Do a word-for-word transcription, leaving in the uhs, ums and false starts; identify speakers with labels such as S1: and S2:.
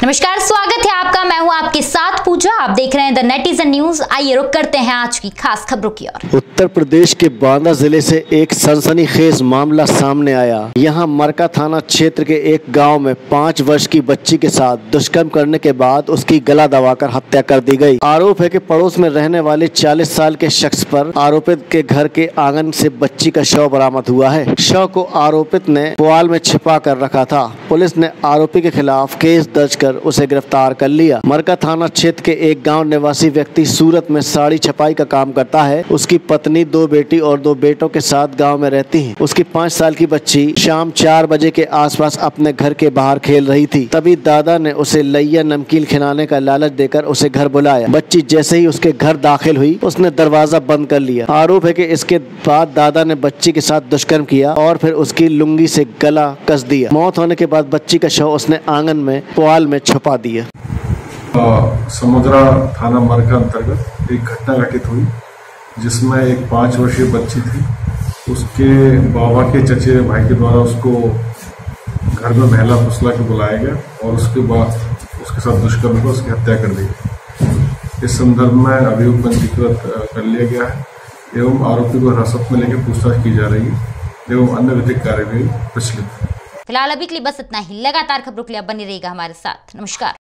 S1: नमस्कार, स्वागत है आपका। मैं हूं आपके साथ पूजा। आप देख रहे हैं द नेटिजन न्यूज। आइए रुक करते हैं आज की खास खबरों की ओर।
S2: उत्तर प्रदेश के बांदा जिले से एक सनसनीखेज मामला सामने आया। यहां मरका थाना क्षेत्र के एक गांव में पाँच वर्ष की बच्ची के साथ दुष्कर्म करने के बाद उसकी गला दबाकर हत्या कर दी गई। आरोप है कि पड़ोस में रहने वाले चालीस साल के शख्स पर आरोपित के घर के आंगन से बच्ची का शव बरामद हुआ है। शव को आरोपित ने पुआल में छिपा कर रखा था। पुलिस ने आरोपी के खिलाफ केस दर्ज कर उसे गिरफ्तार कर लिया। मरका थाना क्षेत्र के एक गांव निवासी व्यक्ति सूरत में साड़ी छपाई का काम करता है। उसकी पत्नी, दो बेटी और दो बेटों के साथ गांव में रहती है। उसकी पाँच साल की बच्ची शाम चार बजे के आसपास अपने घर के बाहर खेल रही थी। तभी दादा ने उसे लैया नमकीन खिलाने का लालच देकर उसे घर बुलाया। बच्ची जैसे ही उसके घर दाखिल हुई, उसने दरवाजा बंद कर लिया। आरोप है कि इसके बाद दादा ने बच्ची के साथ दुष्कर्म किया और फिर उसकी लुंगी से गला कस दिया। मौत होने के बाद बच्ची का शव उसने आंगन में पुआल में छुपा दिया।
S3: समुद्रा थाना मरका अंतर्गत एक घटना घटित हुई जिसमें एक पाँच वर्षीय बच्ची थी। उसके बाबा के चचेरे भाई के द्वारा उसको घर में बहला फुसला के बुलाया गया और उसके बाद उसके साथ दुष्कर्म कर उसकी हत्या कर दी। इस संदर्भ में अभियोग पंजीकृत कर लिया गया है एवं आरोपी को हिरासत में लेकर पूछताछ की जा रही है एवं अन्य विधिक कार्यवाही प्रचलित है।
S1: फिलहाल अभी के लिए बस इतना ही। लगातार खबरों के लिए बनी रहेगा हमारे साथ। नमस्कार।